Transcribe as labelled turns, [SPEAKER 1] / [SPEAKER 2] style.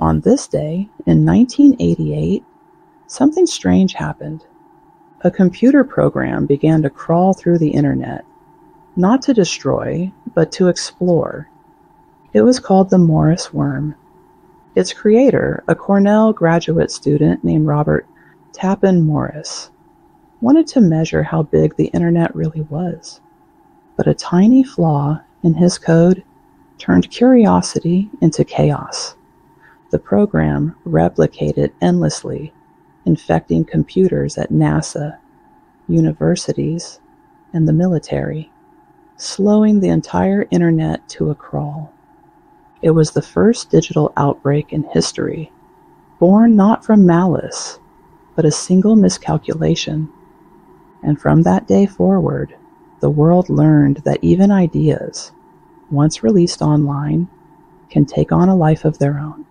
[SPEAKER 1] On this day, in 1988, something strange happened. A computer program began to crawl through the internet, not to destroy, but to explore. It was called the Morris worm. Its creator, a Cornell graduate student named Robert Tappan Morris, wanted to measure how big the internet really was. But a tiny flaw in his code turned curiosity into chaos. The program replicated endlessly, infecting computers at NASA, universities, and the military, slowing the entire internet to a crawl. It was the first digital outbreak in history, born not from malice, but a single miscalculation. And from that day forward, the world learned that even ideas, once released online, can take on a life of their own.